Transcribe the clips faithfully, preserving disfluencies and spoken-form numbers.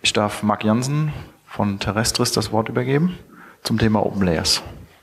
Ich darf Marc Jansen von Terrestris das Wort übergeben zum Thema Open Layers.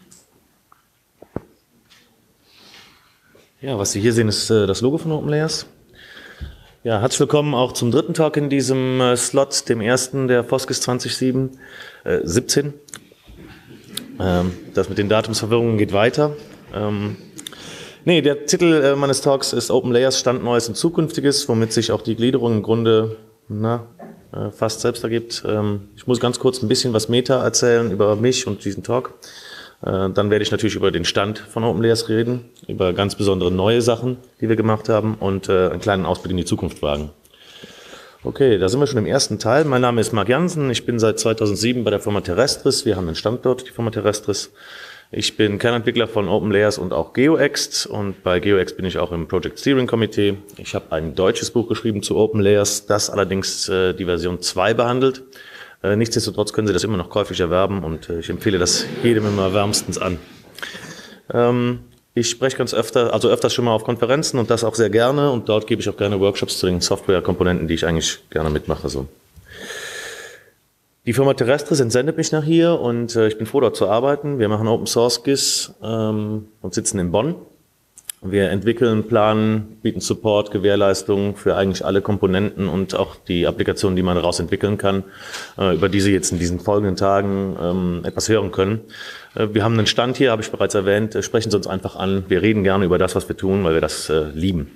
Ja, was Sie hier sehen, ist äh, das Logo von Open Layers. Ja, herzlich willkommen auch zum dritten Talk in diesem äh, Slot, dem ersten der Foskis zwanzig siebzehn. Ähm, das mit den Datumsverwirrungen geht weiter. Ähm, nee, der Titel äh, meines Talks ist Open Layers, Stand Neues und Zukünftiges, womit sich auch die Gliederung im Grunde na, äh, fast selbst ergibt. Ähm, ich muss ganz kurz ein bisschen was Meta erzählen über mich und diesen Talk. Äh, dann werde ich natürlich über den Stand von Open Layers reden, über ganz besondere neue Sachen, die wir gemacht haben und äh, einen kleinen Ausblick in die Zukunft wagen. Okay, da sind wir schon im ersten Teil. Mein Name ist Marc Jansen, ich bin seit zweitausendsieben bei der Firma Terrestris. Wir haben einen Standort, die Firma Terrestris. Ich bin Kernentwickler von Open Layers und auch GeoExt und bei GeoExt bin ich auch im Project Steering Committee. Ich habe ein deutsches Buch geschrieben zu Open Layers, das allerdings äh, die Version zwei behandelt. Äh, nichtsdestotrotz können Sie das immer noch käuflich erwerben und äh, ich empfehle das jedem immer wärmstens an. Ähm, ich spreche ganz öfter, also öfters schon mal auf Konferenzen und das auch sehr gerne und dort gebe ich auch gerne Workshops zu den Softwarekomponenten, die ich eigentlich gerne mitmache. So. Die Firma Terrestris entsendet mich nach hier und äh, ich bin froh, dort zu arbeiten. Wir machen Open Source G I S ähm, und sitzen in Bonn. Wir entwickeln, planen, bieten Support, Gewährleistung für eigentlich alle Komponenten und auch die Applikationen, die man daraus entwickeln kann, äh, über die Sie jetzt in diesen folgenden Tagen ähm, etwas hören können. Äh, wir haben einen Stand hier, habe ich bereits erwähnt. Äh, sprechen Sie uns einfach an. Wir reden gerne über das, was wir tun, weil wir das äh, lieben.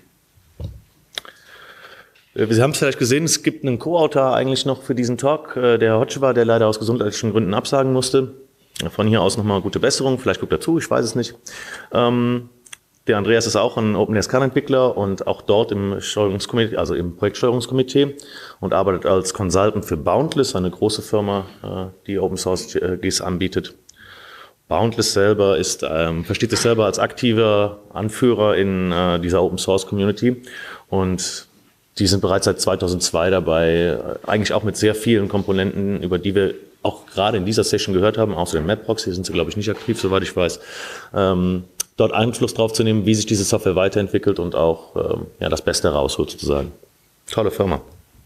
Äh, Sie haben es vielleicht gesehen, es gibt einen Co-Autor eigentlich noch für diesen Talk, äh, der Herr Hotschewa, der leider aus gesundheitlichen Gründen absagen musste. Von hier aus nochmal gute Besserung, vielleicht guckt er zu, ich weiß es nicht. Ähm, Der Andreas ist auch ein Open Layers Kernentwickler und auch dort im Steuerungskomitee, also im Projektsteuerungskomitee und arbeitet als Consultant für Boundless, eine große Firma, die Open Source G I S anbietet. Boundless selber ist, ähm, versteht sich selber als aktiver Anführer in äh, dieser Open Source Community und die sind bereits seit zweitausendzwei dabei, eigentlich auch mit sehr vielen Komponenten, über die wir auch gerade in dieser Session gehört haben, außer den Mapbox, hier sind sie glaube ich nicht aktiv, soweit ich weiß, ähm, dort Einfluss drauf zu nehmen, wie sich diese Software weiterentwickelt und auch ähm, ja, das Beste rausholt sozusagen. Tolle Firma.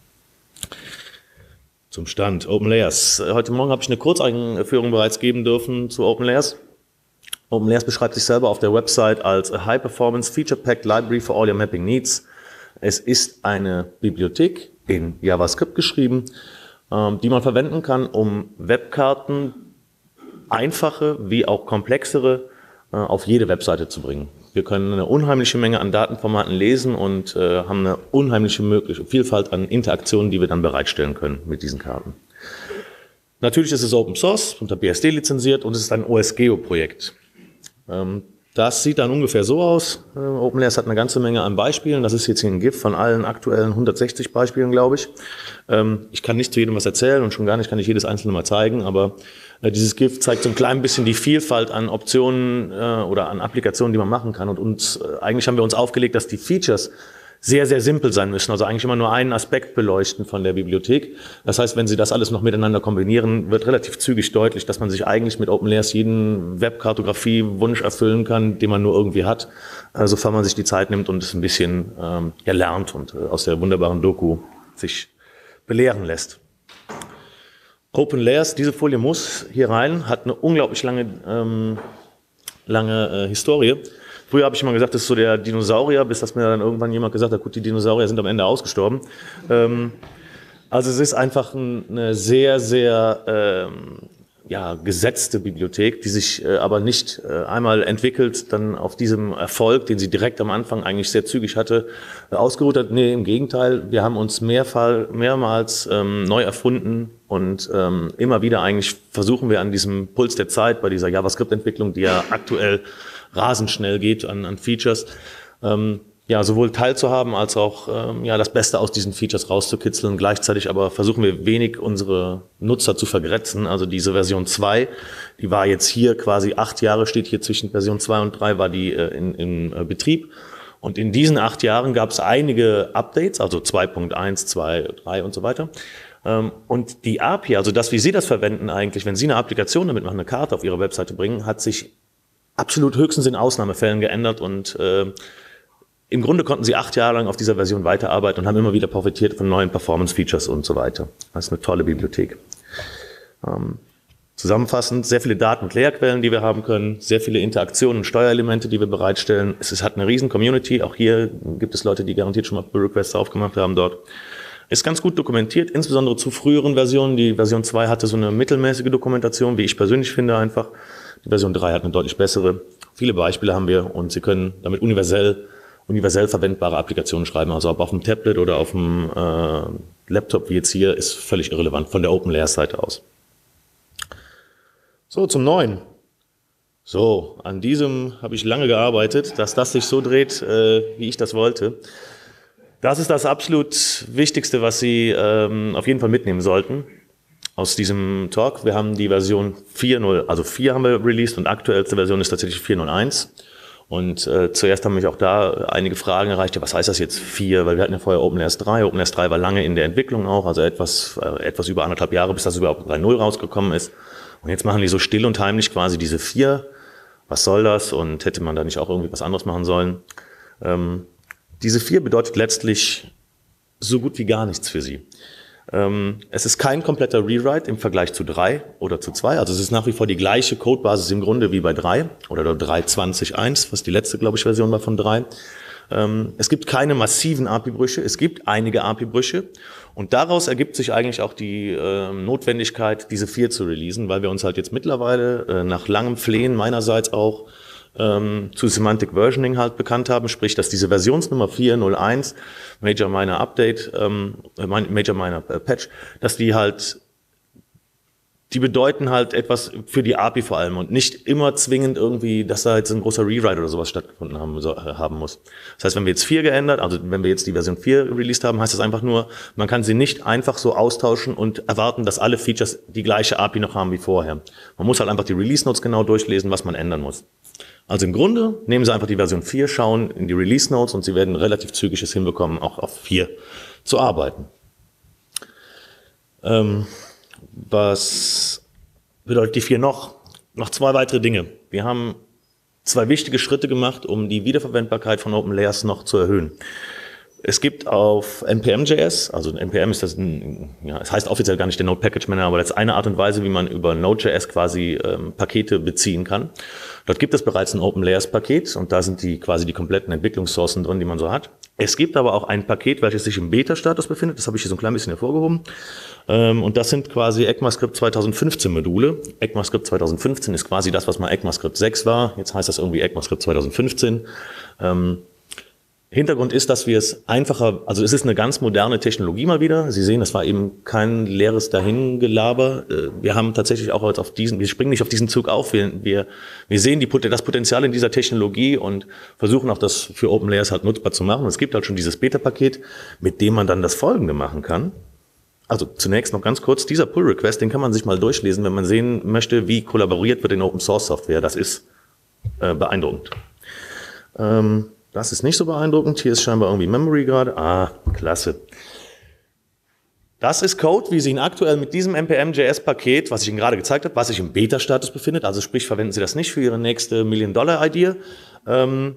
Zum Stand Open Layers. Heute Morgen habe ich eine Kurzeinführung bereits geben dürfen zu Open Layers. Open Layers beschreibt sich selber auf der Website als a High-Performance Feature-Packed Library for all your mapping needs. Es ist eine Bibliothek in JavaScript geschrieben, ähm, die man verwenden kann, um Webkarten, einfache wie auch komplexere, auf jede Webseite zu bringen. Wir können eine unheimliche Menge an Datenformaten lesen und äh, haben eine unheimliche mögliche Vielfalt an Interaktionen, die wir dann bereitstellen können mit diesen Karten. Natürlich ist es Open Source, unter B S D lizenziert und es ist ein O S Geo-Projekt. Ähm, das sieht dann ungefähr so aus. Äh, Open Layers hat eine ganze Menge an Beispielen. Das ist jetzt hier ein GIF von allen aktuellen hundertsechzig Beispielen, glaube ich. Ähm, ich kann nicht zu jedem was erzählen und schon gar nicht kann ich jedes einzelne mal zeigen, aber dieses GIF zeigt so ein klein bisschen die Vielfalt an Optionen äh, oder an Applikationen, die man machen kann. Und uns, äh, eigentlich haben wir uns aufgelegt, dass die Features sehr, sehr simpel sein müssen. Also eigentlich immer nur einen Aspekt beleuchten von der Bibliothek. Das heißt, wenn Sie das alles noch miteinander kombinieren, wird relativ zügig deutlich, dass man sich eigentlich mit Open Layers jeden Webkartografie-Wunsch erfüllen kann, den man nur irgendwie hat, äh, sofern man sich die Zeit nimmt und es ein bisschen ähm, ja, lernt und äh, aus der wunderbaren Doku sich belehren lässt. Open Layers, diese Folie muss hier rein, hat eine unglaublich lange, ähm, lange äh, Historie. Früher habe ich immer gesagt, das ist so der Dinosaurier, bis dass mir dann irgendwann jemand gesagt hat, gut, die Dinosaurier sind am Ende ausgestorben. Ähm, also es ist einfach ein, eine sehr, sehr ähm, ja, gesetzte Bibliothek, die sich äh, aber nicht äh, einmal entwickelt, dann auf diesem Erfolg, den sie direkt am Anfang eigentlich sehr zügig hatte, äh, ausgeruht hat. Nee, im Gegenteil, wir haben uns mehrfach, mehrmals ähm, neu erfunden und ähm, immer wieder eigentlich versuchen wir an diesem Puls der Zeit, bei dieser JavaScript-Entwicklung, die ja aktuell rasend schnell geht an, an Features, ähm, ja, sowohl teilzuhaben als auch ähm, ja, das Beste aus diesen Features rauszukitzeln. Gleichzeitig aber versuchen wir wenig unsere Nutzer zu vergrätzen. Also diese Version zwei, die war jetzt hier quasi acht Jahre, steht hier zwischen Version zwei und drei, war die äh, in, in äh, Betrieb. Und in diesen acht Jahren gab es einige Updates, also zwei Punkt eins, zwei, drei und so weiter. Ähm, und die A P I, also das, wie Sie das verwenden eigentlich, wenn Sie eine Applikation damit machen, eine Karte auf Ihre Webseite bringen, hat sich absolut höchstens in Ausnahmefällen geändert und äh, im Grunde konnten sie acht Jahre lang auf dieser Version weiterarbeiten und haben immer wieder profitiert von neuen Performance-Features und so weiter. Das ist eine tolle Bibliothek. Ähm, zusammenfassend, sehr viele Daten- und Lehrquellen, die wir haben können, sehr viele Interaktionen und Steuerelemente, die wir bereitstellen. Es ist, hat eine riesen Community. Auch hier gibt es Leute, die garantiert schon mal Pull-Requests aufgemacht haben dort. Ist ganz gut dokumentiert, insbesondere zu früheren Versionen. Die Version zwei hatte so eine mittelmäßige Dokumentation, wie ich persönlich finde einfach. Die Version drei hat eine deutlich bessere. Viele Beispiele haben wir und Sie können damit universell universell verwendbare Applikationen schreiben, also ob auf dem Tablet oder auf dem äh, Laptop wie jetzt hier, ist völlig irrelevant von der OpenLayers-Seite aus. So, zum Neuen. So, an diesem habe ich lange gearbeitet, dass das sich so dreht, äh, wie ich das wollte. Das ist das absolut Wichtigste, was Sie ähm, auf jeden Fall mitnehmen sollten aus diesem Talk. Wir haben die Version vier Punkt null, also vier haben wir released und aktuellste Version ist tatsächlich vier Punkt null eins. Und äh, zuerst haben mich auch da einige Fragen erreicht, ja, was heißt das jetzt vier? Weil wir hatten ja vorher OpenLayers drei. OpenLayers drei war lange in der Entwicklung auch, also etwas äh, etwas über anderthalb Jahre, bis das überhaupt drei Punkt null rausgekommen ist. Und jetzt machen die so still und heimlich quasi diese vier. Was soll das? Und hätte man da nicht auch irgendwie was anderes machen sollen? Ähm, diese vier bedeutet letztlich so gut wie gar nichts für Sie. Ähm, es ist kein kompletter Rewrite im Vergleich zu drei oder zu zwei. Also es ist nach wie vor die gleiche Codebasis im Grunde wie bei drei oder drei Punkt zwanzig Punkt eins, was die letzte, glaube ich, Version war von drei. Ähm, es gibt keine massiven A P I-Brüche, es gibt einige A P I-Brüche und daraus ergibt sich eigentlich auch die äh, Notwendigkeit, diese vier zu releasen, weil wir uns halt jetzt mittlerweile äh, nach langem Flehen meinerseits auch ähm, zu Semantic Versioning halt bekannt haben, sprich, dass diese Versionsnummer vier Punkt null eins, Major Minor Update, ähm, Major Minor Patch, dass die halt, die bedeuten halt etwas für die A P I vor allem und nicht immer zwingend irgendwie, dass da jetzt ein großer Rewrite oder sowas stattgefunden haben, so, haben muss. Das heißt, wenn wir jetzt vier geändert, also wenn wir jetzt die Version vier released haben, heißt das einfach nur, man kann sie nicht einfach so austauschen und erwarten, dass alle Features die gleiche A P I noch haben wie vorher. Man muss halt einfach die Release Notes genau durchlesen, was man ändern muss. Also im Grunde nehmen Sie einfach die Version vier, schauen in die Release Notes und Sie werden relativ zügig es hinbekommen, auch auf vier zu arbeiten. Ähm, was bedeutet die vier noch? Noch zwei weitere Dinge. Wir haben zwei wichtige Schritte gemacht, um die Wiederverwendbarkeit von OpenLayers noch zu erhöhen. Es gibt auf N P M Punkt J S, also N P M ist das ein, ja, es heißt offiziell gar nicht der Node Package Manager, aber das ist eine Art und Weise, wie man über Node Punkt J S quasi ähm, Pakete beziehen kann. Dort gibt es bereits ein OpenLayers-Paket und da sind die quasi die kompletten Entwicklungssourcen drin, die man so hat. Es gibt aber auch ein Paket, welches sich im Beta-Status befindet, das habe ich hier so ein klein bisschen hervorgehoben. Ähm, und das sind quasi ECMAScript zweitausendfünfzehn Module. ECMAScript zweitausendfünfzehn ist quasi das, was mal ECMAScript sechs war. Jetzt heißt das irgendwie ECMAScript zweitausendfünfzehn. Ähm, Hintergrund ist, dass wir es einfacher, also es ist eine ganz moderne Technologie mal wieder. Sie sehen, das war eben kein leeres Dahingelaber. Wir haben tatsächlich auch jetzt auf diesen, wir springen nicht auf diesen Zug auf. Wir, wir, wir sehen die, das Potenzial in dieser Technologie und versuchen auch das für OpenLayers halt nutzbar zu machen. Und es gibt halt schon dieses Beta-Paket, mit dem man dann das Folgende machen kann. Also zunächst noch ganz kurz, dieser Pull-Request, den kann man sich mal durchlesen, wenn man sehen möchte, wie kollaboriert wird in Open-Source-Software. Das ist äh, beeindruckend. Ähm, Das ist nicht so beeindruckend. Hier ist scheinbar irgendwie Memory gerade. Ah, klasse. Das ist Code, wie Sie ihn aktuell mit diesem N P M Punkt J S-Paket, was ich Ihnen gerade gezeigt habe, was sich im Beta-Status befindet, also sprich, verwenden Sie das nicht für Ihre nächste Million-Dollar-Idee. Ähm,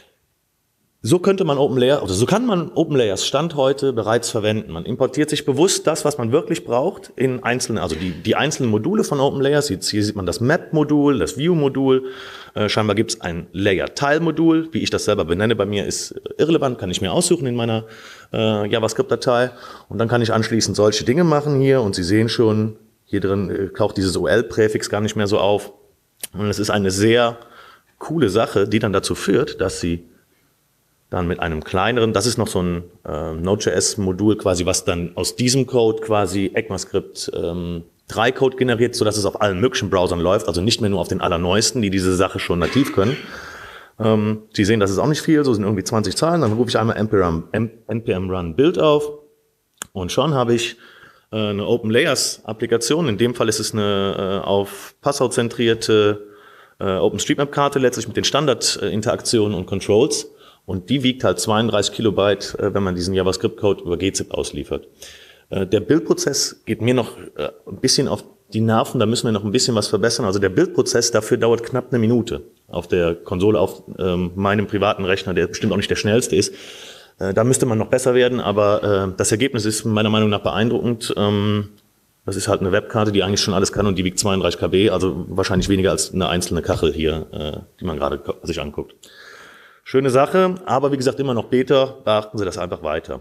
so könnte man OpenLayers, oder so kann man OpenLayers Stand heute bereits verwenden. Man importiert sich bewusst das, was man wirklich braucht, in einzelne, also die, die einzelnen Module von OpenLayers. Jetzt hier sieht man das Map-Modul, das View-Modul. Äh, scheinbar gibt es ein Layer-Tile-Modul. Wie ich das selber benenne bei mir, ist irrelevant, kann ich mir aussuchen in meiner äh, JavaScript-Datei. Und dann kann ich anschließend solche Dinge machen hier. Und Sie sehen schon, hier drin äh, taucht dieses O L-Präfix gar nicht mehr so auf. Und es ist eine sehr coole Sache, die dann dazu führt, dass Sie dann mit einem kleineren, das ist noch so ein äh, Node Punkt J S-Modul quasi, was dann aus diesem Code quasi ECMAScript ähm, drei Code generiert, sodass es auf allen möglichen Browsern läuft, also nicht mehr nur auf den allerneuesten, die diese Sache schon nativ können. Ähm, Sie sehen, das ist auch nicht viel, so sind irgendwie zwanzig Zahlen, dann rufe ich einmal npm, npm run build auf und schon habe ich äh, eine OpenLayers-Applikation. In dem Fall ist es eine äh, auf Passau zentrierte äh, OpenStreetMap-Karte, letztlich mit den Standardinteraktionen und Controls. Und die wiegt halt zweiunddreißig Kilobyte, wenn man diesen JavaScript-Code über G zip ausliefert. Der Bildprozess geht mir noch ein bisschen auf die Nerven, da müssen wir noch ein bisschen was verbessern. Also der Bildprozess dafür dauert knapp eine Minute. auf der Konsole auf ähm, meinem privaten Rechner, der bestimmt auch nicht der schnellste ist. Äh, da müsste man noch besser werden, aber äh, das Ergebnis ist meiner Meinung nach beeindruckend. Ähm, das ist halt eine Webkarte, die eigentlich schon alles kann und die wiegt zweiunddreißig Kilobyte, also wahrscheinlich weniger als eine einzelne Kachel hier, äh, die man gerade sich anguckt. Schöne Sache, aber wie gesagt immer noch Beta, beachten Sie das einfach weiter.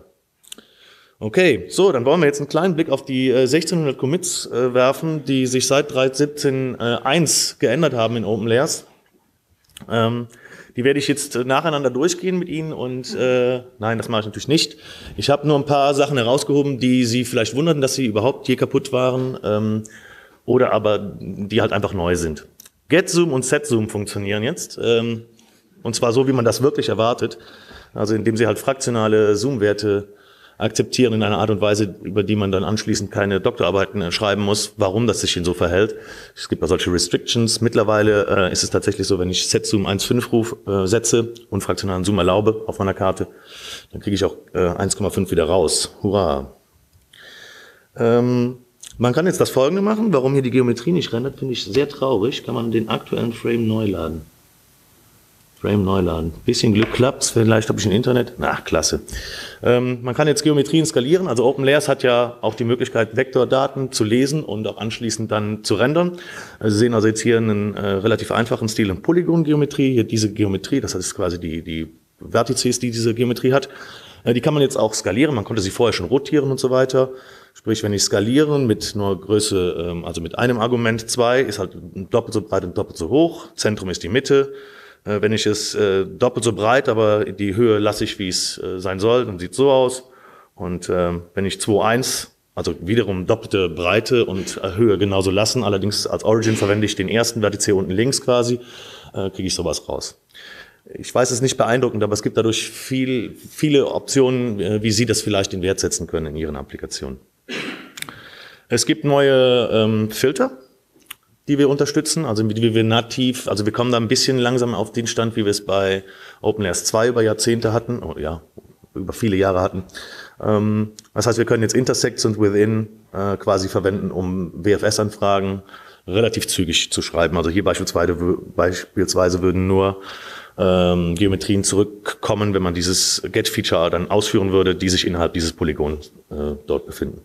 Okay, so, dann wollen wir jetzt einen kleinen Blick auf die äh, sechzehnhundert Commits äh, werfen, die sich seit drei Punkt siebzehn Punkt eins äh, geändert haben in OpenLayers. Ähm, die werde ich jetzt äh, nacheinander durchgehen mit Ihnen und äh, nein, das mache ich natürlich nicht. Ich habe nur ein paar Sachen herausgehoben, die Sie vielleicht wunderten, dass sie überhaupt je kaputt waren ähm, oder aber die halt einfach neu sind. GetZoom und SetZoom funktionieren jetzt ähm, und zwar so, wie man das wirklich erwartet, also indem Sie halt fraktionale Zoom-Werte akzeptieren in einer Art und Weise, über die man dann anschließend keine Doktorarbeiten schreiben muss, warum das sich so verhält. Es gibt da solche Restrictions. Mittlerweile äh, ist es tatsächlich so, wenn ich SetZoom eins Komma fünf ruf, äh, setze und fraktionalen Zoom erlaube auf meiner Karte, dann kriege ich auch äh, eins Komma fünf wieder raus. Hurra! Ähm, man kann jetzt das Folgende machen. Warum hier die Geometrie nicht rendert, finde ich sehr traurig. Kann man den aktuellen Frame neu laden. Frame neu laden. Bisschen Glück klappt's, vielleicht habe ich ein Internet. Na, klasse. Ähm, man kann jetzt Geometrien skalieren. Also OpenLayers hat ja auch die Möglichkeit, Vektordaten zu lesen und auch anschließend dann zu rendern. Also Sie sehen also jetzt hier einen äh, relativ einfachen Stil in Polygon-Geometrie. Hier diese Geometrie, das ist quasi die, die Vertices, die diese Geometrie hat. Äh, die kann man jetzt auch skalieren. Man konnte sie vorher schon rotieren und so weiter. Sprich, wenn ich skaliere mit nur Größe, ähm, also mit einem Argument zwei, ist halt doppelt so breit und doppelt so hoch. Zentrum ist die Mitte. Wenn ich es äh, doppelt so breit, aber die Höhe lasse ich, wie es äh, sein soll, dann sieht es so aus. Und äh, wenn ich zwei Komma eins, also wiederum doppelte Breite und äh, Höhe genauso lassen, allerdings als Origin verwende ich den ersten Vertiz hier unten links quasi, äh, kriege ich sowas raus. Ich weiß, es ist nicht beeindruckend, aber es gibt dadurch viel, viele Optionen, äh, wie Sie das vielleicht in Wert setzen können in Ihren Applikationen. Es gibt neue ähm, Filter, die wir unterstützen, also wie wir nativ, also wir kommen da ein bisschen langsam auf den Stand, wie wir es bei OpenLayers zwei über Jahrzehnte hatten, oh ja, über viele Jahre hatten. Ähm, das heißt, wir können jetzt Intersects und Within äh, quasi verwenden, um W F S-Anfragen relativ zügig zu schreiben. Also hier beispielsweise, beispielsweise würden nur ähm, Geometrien zurückkommen, wenn man dieses Get-Feature dann ausführen würde, die sich innerhalb dieses Polygons äh, dort befinden.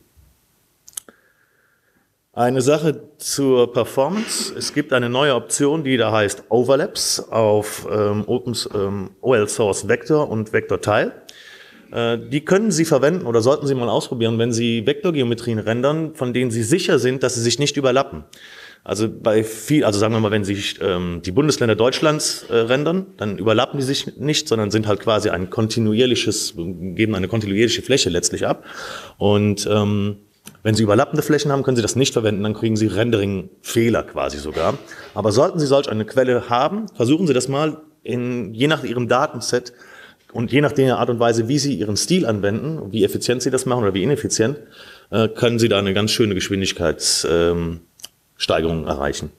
Eine Sache zur Performance. Es gibt eine neue Option, die da heißt Overlaps auf ähm, Open, ähm, O L Source Vector und Vector Tile. Äh, die können Sie verwenden oder sollten Sie mal ausprobieren, wenn Sie Vektorgeometrien rendern, von denen Sie sicher sind, dass sie sich nicht überlappen. Also bei viel, also sagen wir mal, wenn Sie ähm, die Bundesländer Deutschlands äh, rendern, dann überlappen die sich nicht, sondern sind halt quasi ein kontinuierliches, geben eine kontinuierliche Fläche letztlich ab. Und ähm, wenn Sie überlappende Flächen haben, können Sie das nicht verwenden, dann kriegen Sie Rendering-Fehler quasi sogar. Aber sollten Sie solch eine Quelle haben, versuchen Sie das mal in, je nach Ihrem Datenset und je nach der Art und Weise, wie Sie Ihren Stil anwenden, wie effizient Sie das machen oder wie ineffizient, äh, können Sie da eine ganz schöne Geschwindigkeitssteigerung ähm, erreichen.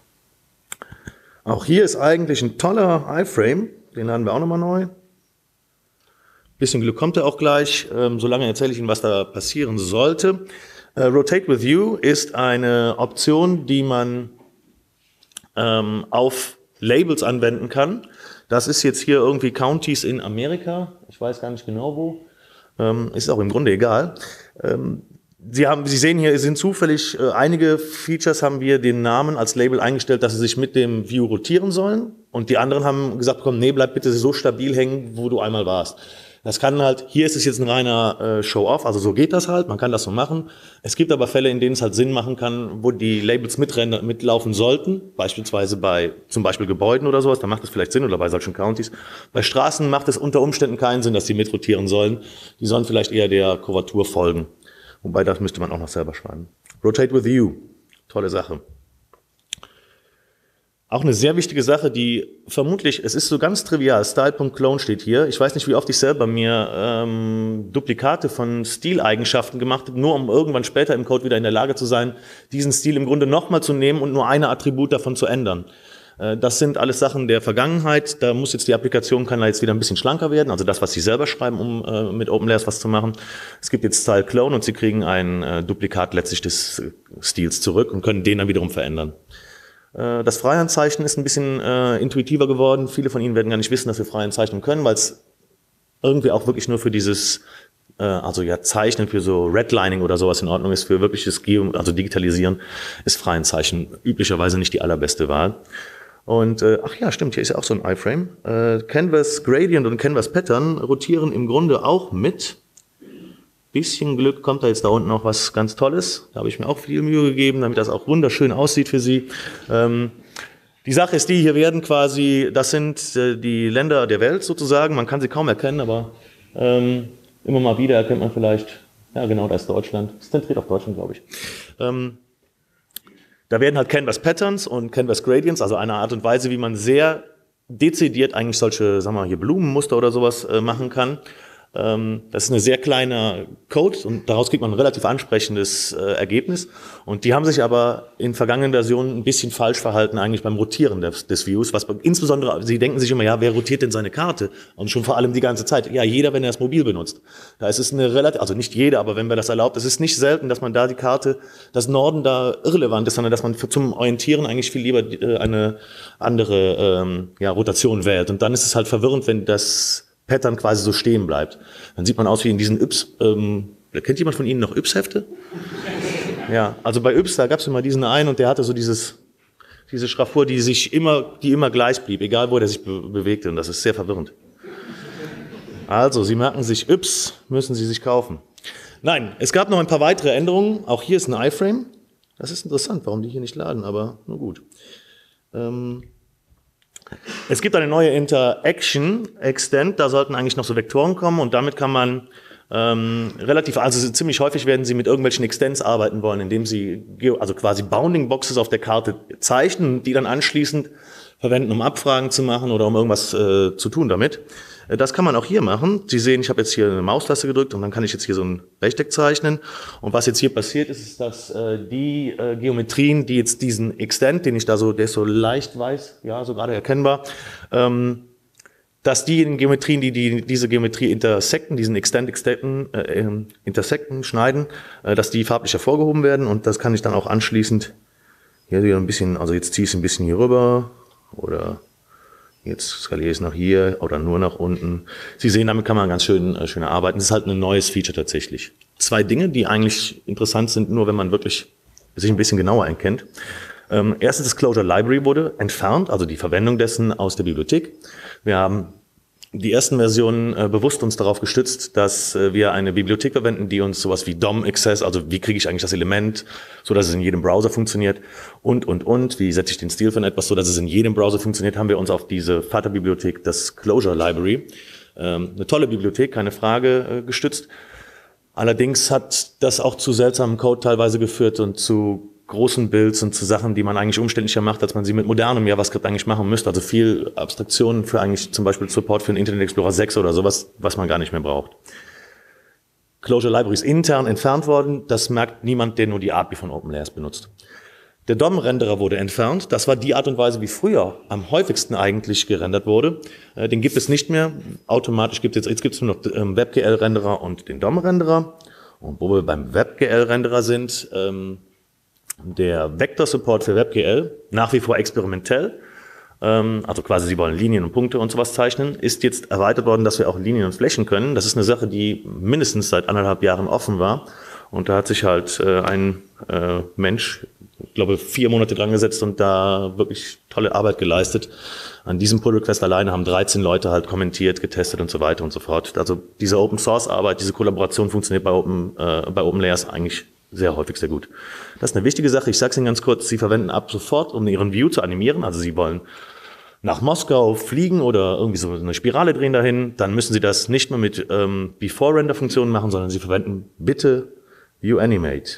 Auch hier ist eigentlich ein toller iFrame, den laden wir auch nochmal neu. Bisschen Glück kommt er auch gleich, ähm, solange erzähle ich Ihnen, was da passieren sollte. Äh, Rotate with You ist eine Option, die man ähm, auf Labels anwenden kann. Das ist jetzt hier irgendwie Counties in Amerika, ich weiß gar nicht genau wo, ähm, ist auch im Grunde egal. Ähm, Sie haben, Sie sehen hier, es sind zufällig äh, einige Features, haben wir den Namen als Label eingestellt, dass sie sich mit dem View rotieren sollen. Und die anderen haben gesagt, komm, nee, bleib bitte so stabil hängen, wo du einmal warst. Das kann halt, hier ist es jetzt ein reiner äh, Show-off, also so geht das halt, man kann das so machen. Es gibt aber Fälle, in denen es halt Sinn machen kann, wo die Labels mitrender, mitlaufen sollten, beispielsweise bei zum Beispiel Gebäuden oder sowas, da macht es vielleicht Sinn, oder bei solchen Counties. Bei Straßen macht es unter Umständen keinen Sinn, dass die mitrotieren sollen. Die sollen vielleicht eher der Kurvatur folgen. Wobei, das müsste man auch noch selber schreiben. Rotate with You, tolle Sache. Auch eine sehr wichtige Sache, die vermutlich, es ist so ganz trivial, Style.clone steht hier. Ich weiß nicht, wie oft ich selber mir ähm, Duplikate von Stileigenschaften gemacht habe, nur um irgendwann später im Code wieder in der Lage zu sein, diesen Stil im Grunde nochmal zu nehmen und nur eine Attribut davon zu ändern. Äh, das sind alles Sachen der Vergangenheit. Da muss jetzt die Applikation, kann da jetzt wieder ein bisschen schlanker werden, also das, was Sie selber schreiben, um äh, mit OpenLayers was zu machen. Es gibt jetzt Style.clone und Sie kriegen ein äh, Duplikat letztlich des äh, Stils zurück und können den dann wiederum verändern. Äh, das Freihandzeichnen ist ein bisschen äh, intuitiver geworden. Viele von Ihnen werden gar nicht wissen, dass wir Freihand zeichnen können, weil es irgendwie auch wirklich nur für dieses, äh, also ja, Zeichnen für so Redlining oder sowas in Ordnung ist. Für wirkliches Geo, also Digitalisieren ist Freihand-Zeichnen üblicherweise nicht die allerbeste Wahl. Und, äh, ach ja, stimmt, hier ist ja auch so ein iFrame. Äh, Canvas Gradient und Canvas Pattern rotieren im Grunde auch mit. Bisschen Glück kommt da jetzt da unten noch was ganz Tolles. Da habe ich mir auch viel Mühe gegeben, damit das auch wunderschön aussieht für Sie. Ähm, die Sache ist die, hier werden quasi, das sind äh, die Länder der Welt sozusagen. Man kann sie kaum erkennen, aber ähm, immer mal wieder erkennt man vielleicht, ja genau, da ist Deutschland. Das zentriert auf Deutschland, glaube ich. Ähm, da werden halt Canvas Patterns und Canvas Gradients, also eine Art und Weise, wie man sehr dezidiert eigentlich solche, sagen wir mal, hier Blumenmuster oder sowas äh, machen kann. Das ist ein sehr kleiner Code und daraus kriegt man ein relativ ansprechendes äh, Ergebnis. Und die haben sich aber in vergangenen Versionen ein bisschen falsch verhalten eigentlich beim Rotieren des, des Views. Was insbesondere, sie denken sich immer, ja, wer rotiert denn seine Karte? Und schon vor allem die ganze Zeit. Ja, jeder, wenn er es mobil benutzt. Da ist es eine relativ, also nicht jeder, aber wenn wir das erlaubt, es ist nicht selten, dass man da die Karte, das Norden da irrelevant ist, sondern dass man für, zum Orientieren eigentlich viel lieber äh, eine andere ähm, ja, Rotation wählt. Und dann ist es halt verwirrend, wenn das Pattern quasi so stehen bleibt. Dann sieht man aus wie in diesen Yps, ähm, kennt jemand von Ihnen noch Yps-Hefte? Ja, also bei Yps, da gab es immer diesen einen und der hatte so dieses, diese Schraffur, die sich immer, die immer gleich blieb, egal wo der sich be bewegte, und das ist sehr verwirrend. Also, Sie merken sich, Yps müssen Sie sich kaufen. Nein, es gab noch ein paar weitere Änderungen, auch hier ist ein iFrame. Das ist interessant, warum die hier nicht laden, aber nur gut. Ähm, Es gibt eine neue Interaction Extend, da sollten eigentlich noch so Vektoren kommen und damit kann man ähm, relativ, also ziemlich häufig werden Sie mit irgendwelchen Extends arbeiten wollen, indem Sie also quasi Bounding Boxes auf der Karte zeichnen, die dann anschließend verwenden, um Abfragen zu machen oder um irgendwas äh, zu tun damit. Das kann man auch hier machen. Sie sehen, ich habe jetzt hier eine Maustaste gedrückt und dann kann ich jetzt hier so ein Rechteck zeichnen. Und was jetzt hier passiert ist, ist, dass äh, die äh, Geometrien, die jetzt diesen Extend, den ich da so, der ist so leicht weiß, ja, so gerade erkennbar, ähm, dass diejenigen Geometrien, die, die diese Geometrie intersecten, diesen Extend, Extenden, äh, intersecten, schneiden, äh, dass die farblich hervorgehoben werden. Und das kann ich dann auch anschließend hier wieder ein bisschen, also jetzt ziehe ich es ein bisschen hier rüber oder jetzt skaliere ich es nach hier oder nur nach unten. Sie sehen, damit kann man ganz schön, äh, schön arbeiten. Das ist halt ein neues Feature tatsächlich. Zwei Dinge, die eigentlich interessant sind, nur wenn man wirklich sich ein bisschen genauer erkennt. Ähm, erstens, das Clojure Library wurde entfernt, also die Verwendung dessen aus der Bibliothek. Wir haben die ersten Versionen äh, bewusst uns darauf gestützt, dass äh, wir eine Bibliothek verwenden, die uns sowas wie D O M-Access, also wie kriege ich eigentlich das Element, so dass es in jedem Browser funktioniert und, und, und, wie setze ich den Stil von etwas, so dass es in jedem Browser funktioniert, haben wir uns auf diese Vaterbibliothek, das Clojure Library, ähm, eine tolle Bibliothek, keine Frage, äh, gestützt. Allerdings hat das auch zu seltsamen Code teilweise geführt und zu großen Builds und zu Sachen, die man eigentlich umständlicher macht, als man sie mit modernem JavaScript eigentlich machen müsste. Also viel Abstraktionen für eigentlich zum Beispiel Support für einen Internet Explorer sechs oder sowas, was man gar nicht mehr braucht. Clojure Library ist intern entfernt worden. Das merkt niemand, der nur die A P I von OpenLayers benutzt. Der D O M-Renderer wurde entfernt. Das war die Art und Weise, wie früher am häufigsten eigentlich gerendert wurde. Den gibt es nicht mehr. Automatisch gibt es jetzt, jetzt gibt es nur noch den WebGL-Renderer und den D O M-Renderer. Und wo wir beim WebGL-Renderer sind, ähm, der Vector-Support für WebGL, nach wie vor experimentell, ähm, also quasi Sie wollen Linien und Punkte und sowas zeichnen, ist jetzt erweitert worden, dass wir auch Linien und Flächen können. Das ist eine Sache, die mindestens seit anderthalb Jahren offen war. Und da hat sich halt äh, ein äh, Mensch, ich glaube, vier Monate dran gesetzt und da wirklich tolle Arbeit geleistet. An diesem Pull-Request alleine haben dreizehn Leute halt kommentiert, getestet und so weiter und so fort. Also diese Open-Source-Arbeit, diese Kollaboration funktioniert bei, Open, äh, bei OpenLayers eigentlich sehr häufig sehr gut. Das ist eine wichtige Sache. Ich sage es Ihnen ganz kurz. Sie verwenden ab sofort, um Ihren View zu animieren. Also Sie wollen nach Moskau fliegen oder irgendwie so eine Spirale drehen dahin. Dann müssen Sie das nicht mehr mit ähm, Before-Render-Funktionen machen, sondern Sie verwenden bitte ViewAnimate.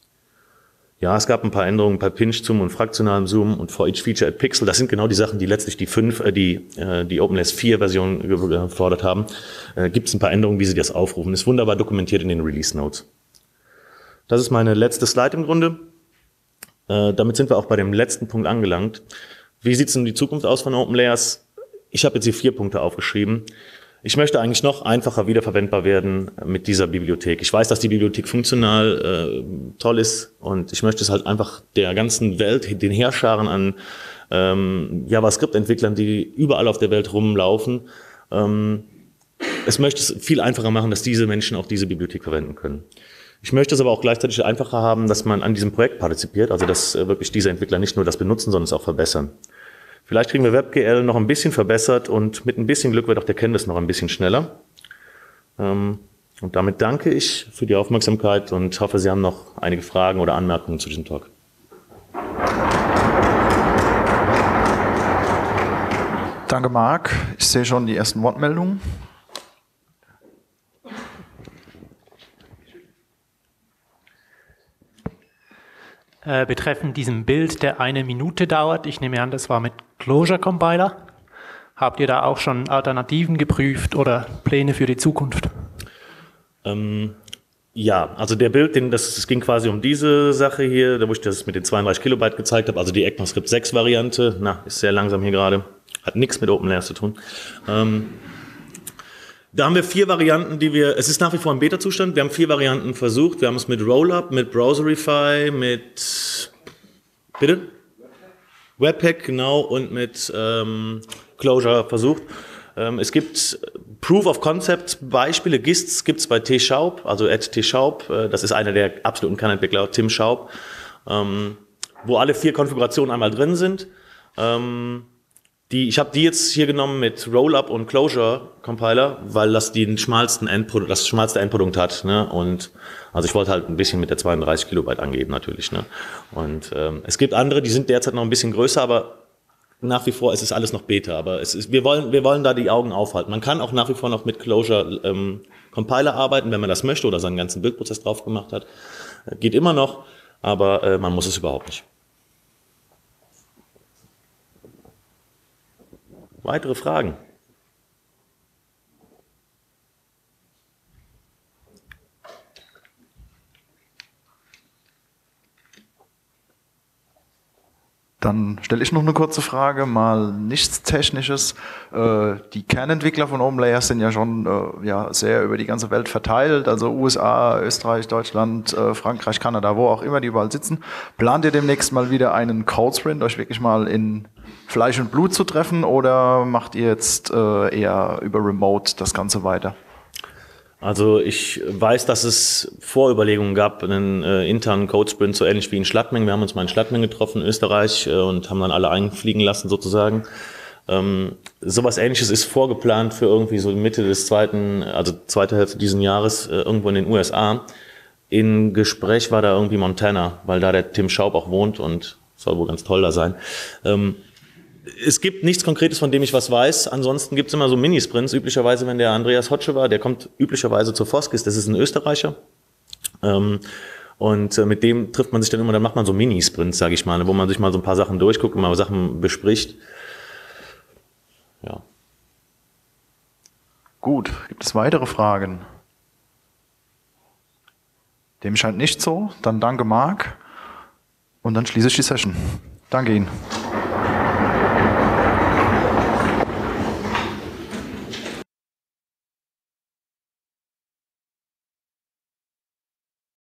Ja, es gab ein paar Änderungen bei Pinch, Zoom und fraktionalem Zoom und for each feature at Pixel. Das sind genau die Sachen, die letztlich die fünf, äh, die äh, die OpenLayers vier Version gefordert haben. Äh, Gibt es ein paar Änderungen, wie Sie das aufrufen. Ist wunderbar dokumentiert in den Release Notes. Das ist meine letzte Slide im Grunde. Äh, damit sind wir auch bei dem letzten Punkt angelangt. Wie sieht es in die Zukunft aus von OpenLayers? Ich habe jetzt hier vier Punkte aufgeschrieben. Ich möchte eigentlich noch einfacher wiederverwendbar werden mit dieser Bibliothek. Ich weiß, dass die Bibliothek funktional äh, toll ist und ich möchte es halt einfach der ganzen Welt, den Heerscharen an ähm, JavaScript-Entwicklern, die überall auf der Welt rumlaufen, ähm, es möchte es viel einfacher machen, dass diese Menschen auch diese Bibliothek verwenden können. Ich möchte es aber auch gleichzeitig einfacher haben, dass man an diesem Projekt partizipiert, also dass äh, wirklich diese Entwickler nicht nur das benutzen, sondern es auch verbessern. Vielleicht kriegen wir WebGL noch ein bisschen verbessert und mit ein bisschen Glück wird auch der Canvas noch ein bisschen schneller. Ähm, und damit danke ich für die Aufmerksamkeit und hoffe, Sie haben noch einige Fragen oder Anmerkungen zu diesem Talk. Danke, Marc. Ich sehe schon die ersten Wortmeldungen. Äh, betreffend diesem Bild, der eine Minute dauert, ich nehme an, das war mit Clojure Compiler. Habt ihr da auch schon Alternativen geprüft oder Pläne für die Zukunft? Ähm, ja, also der Bild, den, das, das ging quasi um diese Sache hier, da wo ich das mit den zweiunddreißig Kilobyte gezeigt habe, also die ECMAScript sechs Variante, na, ist sehr langsam hier gerade, hat nichts mit OpenLayers zu tun. Ähm, Da haben wir vier Varianten, die wir, es ist nach wie vor im Beta-Zustand, wir haben vier Varianten versucht, wir haben es mit Rollup, mit Browserify, mit, bitte? Webpack, genau, und mit ähm, Clojure versucht. Ähm, es gibt Proof-of-Concept-Beispiele, G I S Ts gibt es bei T. Schaub, also at T. Schaub, äh, das ist einer der absoluten Kernentwickler, Tim Schaub, ähm, wo alle vier Konfigurationen einmal drin sind. Ähm, Die, ich habe die jetzt hier genommen mit Rollup und Clojure Compiler, weil das den schmalsten Endprodukt, das schmalste Endprodukt hat, ne? Und also ich wollte halt ein bisschen mit der zweiunddreißig Kilobyte angeben natürlich, ne? Und ähm, es gibt andere, die sind derzeit noch ein bisschen größer, aber nach wie vor ist es alles noch Beta. Aber es ist, wir wollen, wir wollen da die Augen aufhalten. Man kann auch nach wie vor noch mit Clojure ähm, Compiler arbeiten, wenn man das möchte oder seinen ganzen Bildprozess drauf gemacht hat. Geht immer noch, aber äh, man muss es überhaupt nicht. Weitere Fragen? Dann stelle ich noch eine kurze Frage, mal nichts Technisches. Äh, die Kernentwickler von OpenLayers sind ja schon äh, ja, sehr über die ganze Welt verteilt, also U S A, Österreich, Deutschland, äh, Frankreich, Kanada, wo auch immer die überall sitzen. Plant ihr demnächst mal wieder einen Codesprint, euch wirklich mal in Fleisch und Blut zu treffen, oder macht ihr jetzt äh, eher über Remote das Ganze weiter? Also ich weiß, dass es Vorüberlegungen gab, einen äh, internen Codesprint, so ähnlich wie in Schladming. Wir haben uns mal in Schladming getroffen, in Österreich, äh, und haben dann alle einfliegen lassen sozusagen. Ähm, sowas Ähnliches ist vorgeplant für irgendwie so Mitte des zweiten, also zweite Hälfte diesen Jahres, äh, irgendwo in den U S A. In Gespräch war da irgendwie Montana, weil da der Tim Schaub auch wohnt und soll wohl ganz toll da sein. Ähm, Es gibt nichts Konkretes, von dem ich was weiß. Ansonsten gibt es immer so Minisprints. Üblicherweise, wenn der Andreas Hotsche war, der kommt üblicherweise zur Foskis, das ist ein Österreicher. Ähm, und äh, mit dem trifft man sich dann immer, dann macht man so Minisprints, sage ich mal, wo man sich mal so ein paar Sachen durchguckt und mal Sachen bespricht. Ja. Gut, gibt es weitere Fragen? Dem scheint nicht so. Dann danke, Marc. Und dann schließe ich die Session. Danke Ihnen.